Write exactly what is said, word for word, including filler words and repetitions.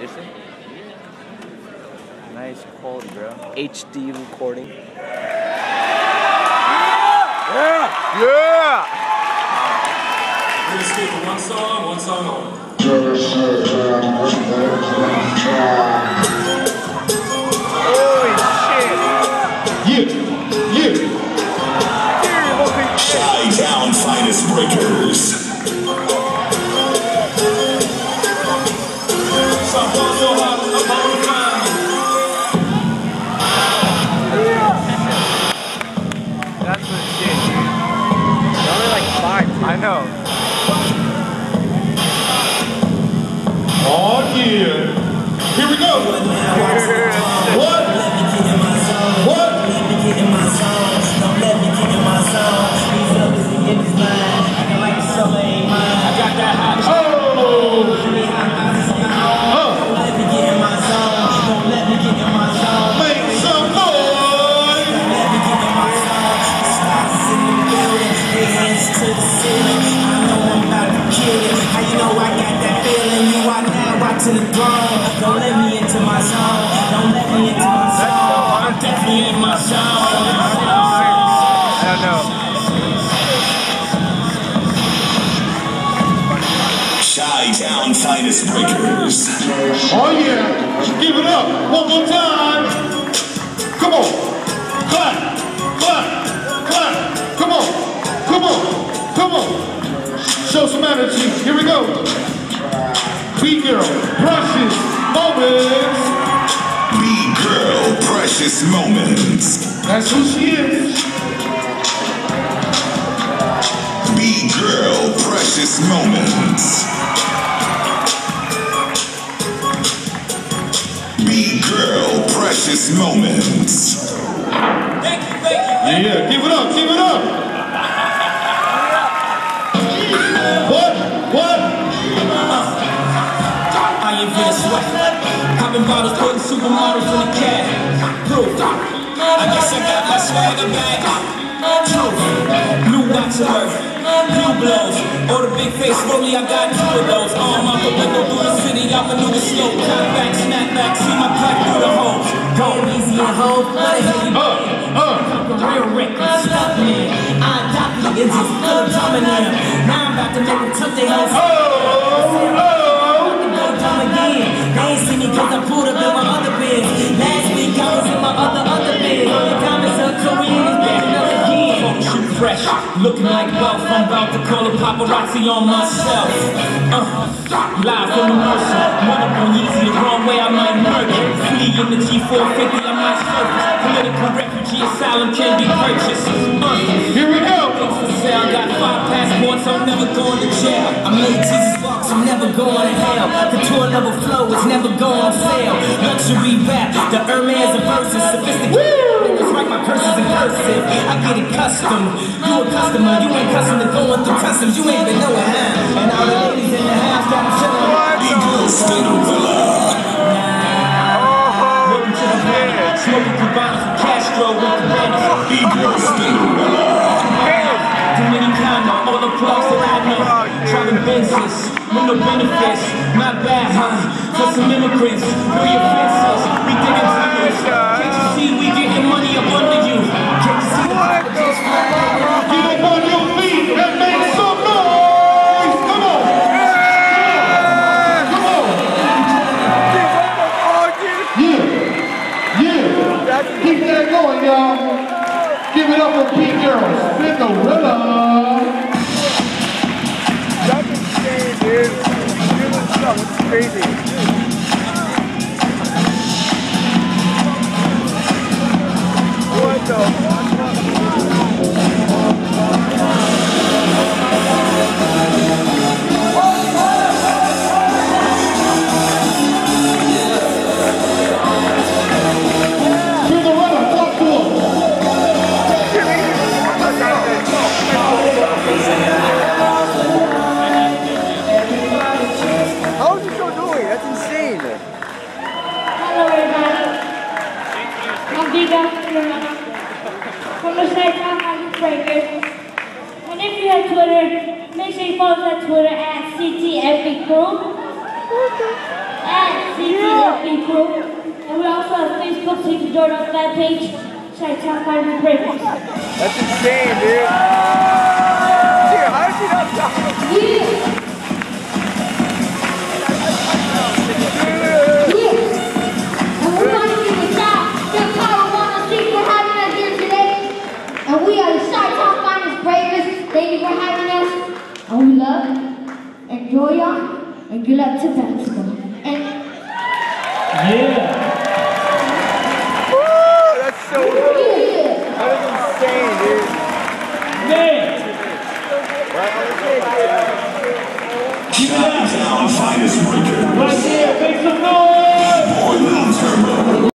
Is it? Nice quality, bro. H D recording. Yeah! Yeah! We're gonna skip one song, one song only. Holy shit! Yeah! Yeah! Chi-Town finest breakers. That's the shit, dude. They're only like five, too. I know. Oh yeah! Here we go! What? What? Let me get in my zone. Don't let me get in my zone. These others in his mind. I can like the summer ain't mine. I got that hot. Oh! Don't let me get in my zone. Don't let me get in my zone. Make some noise! Don't let me get in my zone. The stars in the building. Their hands to the ceiling. I know I'm about to kill it. How you know I got that feeling? You are now watching the throne. Don't let me into my zone. Don't let me into my zone. I'm definitely in my zone. I don't know. Chi-Town finest breakers. Oh yeah! Give it up! One more time! Come on! Clap! Clap! Clap! Come on! Come on! Come on! Show some energy. Here we go! Beat girl, precious moments! Beat girl, precious moments. That's who she is. Beat girl, precious moments. Beat girl, precious moments. Thank you, thank you. Yeah, yeah, give it up, give it up. What? What? I ain't been sweat. Popping bottles, putting supermodels in the cab. Proof. I guess I got my swagger back. Truth. Blue watch work. Blue blows. Or the big face rollie, I got two of those. Arm up a window through the city, I maneuver slow. Cut back, snap back, see my pack through the holes. Going easy and hold. What the hell you Uh, uh. the real reckless stuff, man. I adopted it, just full of time in there. Now I'm about to make them took their house. Oh, oh. Again. They ain't see me cause I pulled up in my other bed. Last week I was in my other, other bed. All the comments are Korean is backing up again. Shoot fresh, looking like wealth. I'm about to call a paparazzi on myself. Uh, live from the Mercer. Run up on Yeezy the wrong way, I might murder. Flee in the G four fifty, I might surface. Political refugee asylum can be purchased. Uh, Here we go. I got five passports, I'm never going to jail. I made Jesus walks, I'm never going to hell. The tour level flow is never going on sale. Luxury rap, the Hermes of verses, sophisticated. Niggas write my curses in cursive. I get it custom. You a customer, you ain't custom to going through customs. You ain't even know it, huh? And all the ladies in the house got them chillin'. Eagle Spinnerella. Welcome to the band. Smoking through bottles of Castro with the band. Eagle Spinnerella. Dominicana, all the plugs that I know. Driving Benzes, with no benefits. Not bad, huh? For some immigrants, know your fences. We digging tunnels. Can't you see we getting money up under you? Can't you see the just Get up on your feet and make some noise! Come on! Come on! Yeah! Yeah! Keep that going, y'all! Give it up for Pete Girls. Spinnerella. That's insane, dude. You're doing stuff. It's crazy. What the fuck? How is the show doing? That's insane. group. And we also have Facebook, so you can join our fan page. Chi-Town Finest Breakers. That's insane, dude. Dude, how did you not stop? Yeah. Yeah. And we want to give a shout to Power one oh six for having us here today. And we are the Chi-Town Finest Breakers. Thank you for having us. And we love you. Enjoy y'all. And good luck to basketball. And Yeah. That's so cool. yeah. That is insane, dude. Man. Chi-Town Finest Breakers. Right there, make some noise.